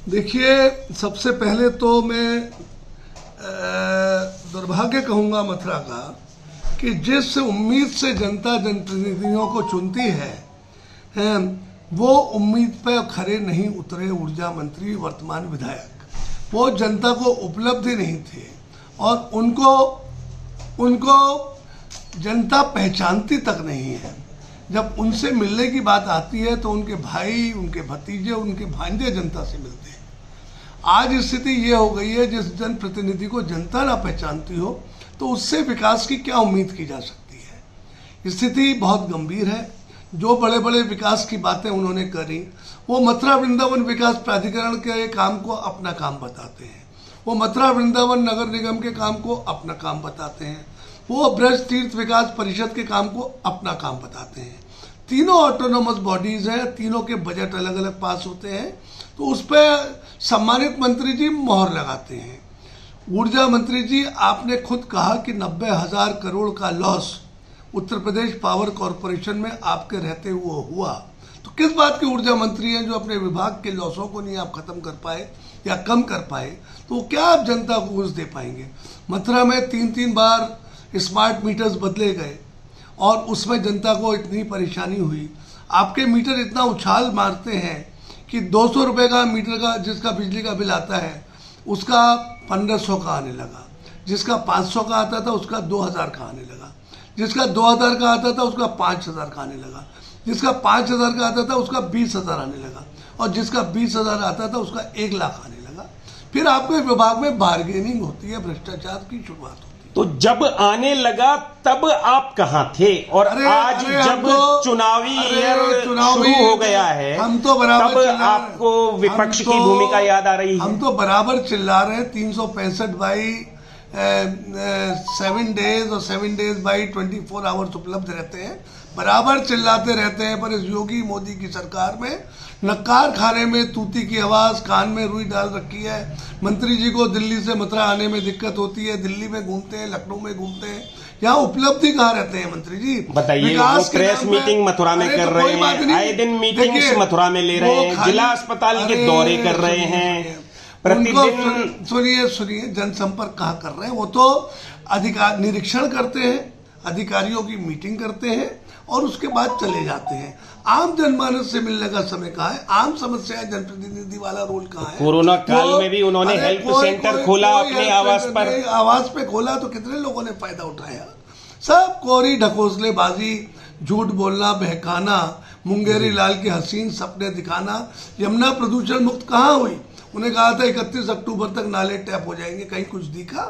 देखिए, सबसे पहले तो मैं दुर्भाग्य कहूंगा मथुरा का कि जिस उम्मीद से जनता जनप्रतिनिधियों को चुनती है वो उम्मीद पर खरे नहीं उतरे ऊर्जा मंत्री वर्तमान विधायक। वो जनता को उपलब्धि नहीं थे और उनको जनता पहचानती तक नहीं है। जब उनसे मिलने की बात आती है तो उनके भाई, उनके भतीजे, उनके भांजे जनता से मिलते हैं। आज स्थिति ये हो गई है, जिस जनप्रतिनिधि को जनता ना पहचानती हो तो उससे विकास की क्या उम्मीद की जा सकती है। स्थिति बहुत गंभीर है। जो बड़े बड़े विकास की बातें उन्होंने करी, वो मथुरा वृंदावन विकास प्राधिकरण के काम को अपना काम बताते हैं, वो मथुरा वृंदावन नगर निगम के काम को अपना काम बताते हैं, वो ब्रज तीर्थ विकास परिषद के काम को अपना काम बताते हैं। तीनों ऑटोनोमस बॉडीज हैं, तीनों के बजट अलग अलग पास होते हैं, तो उस पर सम्मानित मंत्री जी मोहर लगाते हैं। ऊर्जा मंत्री जी, आपने खुद कहा कि 90,000 करोड़ का loss Uttar Pradesh power corporation में आपके रहते हुए हुआ, तो किस बात के ऊर्जा मंत्री हैं जो अपने विभाग के लॉसों को नहीं आप खत्म कर पाए या कम कर पाए, तो क्या आप जनता को कुछ दे पाएंगे। मथुरा में 3-3 बार स्मार्ट मीटर्स बदले गए और उसमें जनता को इतनी परेशानी हुई। आपके मीटर इतना उछाल मारते हैं कि 200 रुपए का मीटर का जिसका बिजली का बिल आता है उसका 1500 का आने लगा, जिसका 500 का आता था उसका 2000 का आने लगा, जिसका 2000 का आता था उसका 5000 का आने लगा, जिसका 5000 का आता था उसका 20,000 आने लगा, और जिसका 20,000 आता था उसका 1 लाख आने लगा। फिर आपके विभाग में बार्गेनिंग होती है, भ्रष्टाचार की शुरुआत होती है। तो जब आने लगा तब आप कहाँ थे? और आज जब चुनावी शुरू हो गया है हम तो बराबर तब आपको विपक्ष की भूमिका याद आ रही है। हम तो बराबर चिल्ला रहे हैं। 365 बाई 7 डेज और 7 डेज बाई 24 आवर्स उपलब्ध रहते हैं, बराबर चिल्लाते रहते हैं। पर इस योगी मोदी की सरकार में नक्कार खाने में तूती की आवाज, कान में रुई डाल रखी है। मंत्री जी को दिल्ली से मथुरा आने में दिक्कत होती है, दिल्ली में घूमते हैं, लखनऊ में घूमते हैं, यहाँ उपलब्धि कहाँ रहते हैं मंत्री जी? बताइए। वो प्रेस मीटिंग मथुरा में कर रहे हैं, आए दिन मीटिंग्स मथुरा में ले रहे हैं, जिला अस्पताल के दौरे कर रहे हैं प्रतिदिन। सुनिए, जनसंपर्क कहाँ कर रहे हैं? वो तो अधिकार निरीक्षण करते हैं, अधिकारियों की मीटिंग करते हैं और उसके बाद चले जाते हैं। आम जनमानस से मिलने का समय कहाँ है? आम समस्याएं जनप्रतिनिधि वाला रोल कहाँ है? कोरोना काल में भी उन्होंने हेल्प सेंटर खोला अपने आवास पर। आवास पे खोला तो कितने लोगों ने फायदा उठाया? सब कोरी ढकोसलेबाजी, झूठ बोलना, बहकाना, मुंगेरी लाल के हसीन सपने दिखाना। यमुना प्रदूषण मुक्त कहाँ हुई? उन्हें कहा था 31 अक्टूबर तक नाले टैप हो जाएंगे, कहीं कुछ दिखा?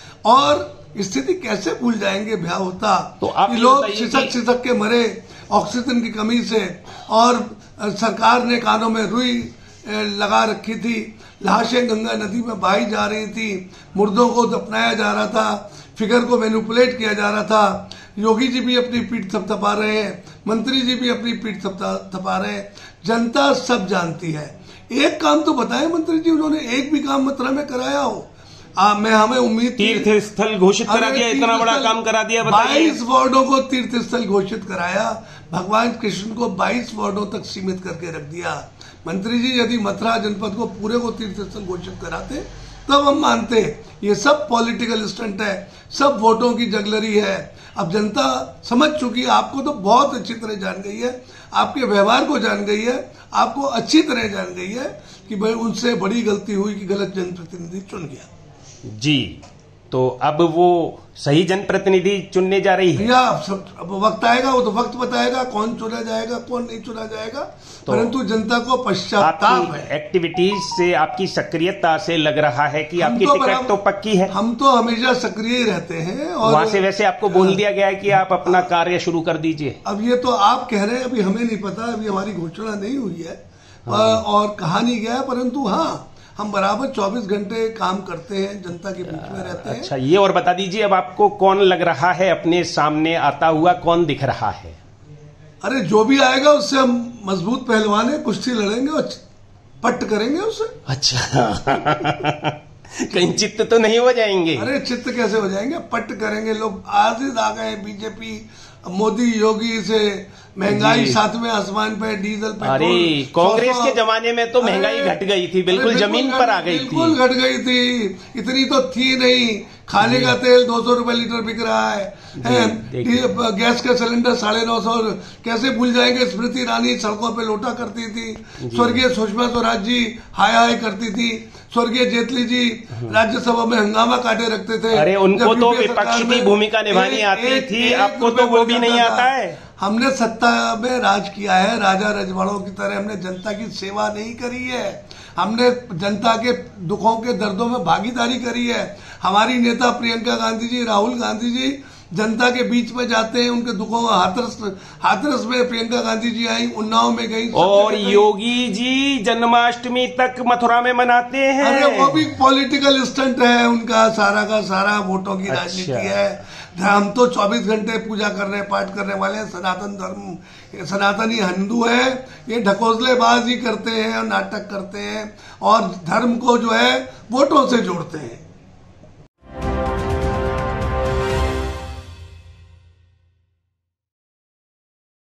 और स्थिति कैसे भूल जाएंगे ब्याह होता तो आप लोग सिसक के मरे ऑक्सीजन की कमी से, और सरकार ने कानों में रुई लगा रखी थी, लाशें गंगा नदी में बहाई जा रही थी, मुर्दों को दफनाया जा रहा था, फिगर को मैनिपुलेट किया जा रहा था। योगी जी भी अपनी पीठ थपथपा रहे हैं, मंत्री जी भी अपनी पीठ थपथपा रहे हैं। जनता सब जानती है। एक काम तो बताएं मंत्री जी, उन्होंने एक भी काम मथुरा में कराया हो? मैं हमें उम्मीद, तीर्थ स्थल घोषित करा दिया, इतना बड़ा काम करा दिया। 22 वार्डों को तीर्थ स्थल घोषित कराया, भगवान कृष्ण को 22 वार्डों तक सीमित करके रख दिया। मंत्री जी, यदि मथुरा जनपद को पूरे को तीर्थ स्थल घोषित कराते तब हम मानते। ये सब पॉलिटिकल स्टंट है, सब वोटों की जगलरी है। अब जनता समझ चुकी है, आपको तो बहुत अच्छी तरह जान गई है, आपके व्यवहार को जान गई है, आपको अच्छी तरह जान गई है कि भाई उनसे बड़ी गलती हुई कि गलत जनप्रतिनिधि चुन गया जी। तो अब वो सही जनप्रतिनिधि चुनने जा रही है। अब वक्त आएगा, वो तो वक्त बताएगा कौन चुना जाएगा, कौन नहीं चुना जाएगा। तो परंतु जनता को पश्चाताप है। एक्टिविटीज से, आपकी सक्रियता से लग रहा है कि आपकी टिकट तो पक्की है। हम तो हमेशा सक्रिय रहते हैं और वहां से वैसे आपको बोल दिया गया है कि आप अपना कार्य शुरू कर दीजिए। अब ये तो आप कह रहे हैं, अभी हमें नहीं पता, अभी हमारी घोषणा नहीं हुई है और कहा नहीं गया, परंतु हाँ, हम बराबर 24 घंटे काम करते हैं, जनता के बीच में रहते हैं। अच्छा, ये और बता दीजिए, अब आपको कौन लग रहा है अपने सामने आता हुआ, कौन दिख रहा है? अरे जो भी आएगा उससे हम मजबूत पहलवान है, कुश्ती लड़ेंगे और पट्ट करेंगे उससे। अच्छा कहीं चित्त तो नहीं हो जाएंगे? अरे चित्त कैसे हो जाएंगे, पट्ट करेंगे। लोग आज आ गए, बीजेपी मोदी योगी से महंगाई सातवें आसमान पे, डीजल पेट्रोल। अरे कांग्रेस के जमाने में तो महंगाई घट गई थी, बिल्कुल जमीन पर आ गई थी, बिल्कुल घट गई थी, इतनी तो थी नहीं। खाने का तेल 200 रुपए लीटर बिक रहा है, गैस के सिलेंडर 950। कैसे भूल जाएंगे, स्मृति ईरानी सड़कों पे लोटा करती थी, स्वर्गीय सुषमा स्वराज जी हाय हाय करती थी, स्वर्गीय जेटली जी राज्यसभा में हंगामा काटे रखते थे। अरे उनको तो विपक्ष की भूमिका निभानी आती थी, आपको तो वो भी नहीं आता है। हमने सत्ता में राज किया है, राजा रजवाड़ों की तरह हमने जनता की सेवा नहीं करी है, हमने जनता के दुखों के दर्दों में भागीदारी करी है। हमारी नेता प्रियंका गांधी जी, राहुल गांधी जी जनता के बीच में जाते हैं, उनके दुखों का हाथरस में प्रियंका गांधी जी आई, उन्नाव में गई, और योगी जी जन्माष्टमी तक मथुरा में मनाते हैं। अरे वो भी पॉलिटिकल स्टंट है उनका, सारा का सारा वोटों की राजनीति है। हम तो 24 घंटे पूजा करने पाठ करने वाले सनातनी हिंदू है, ये ढकोसलेबाजी करते हैं और नाटक करते हैं और धर्म को जो है वोटों से जोड़ते हैं।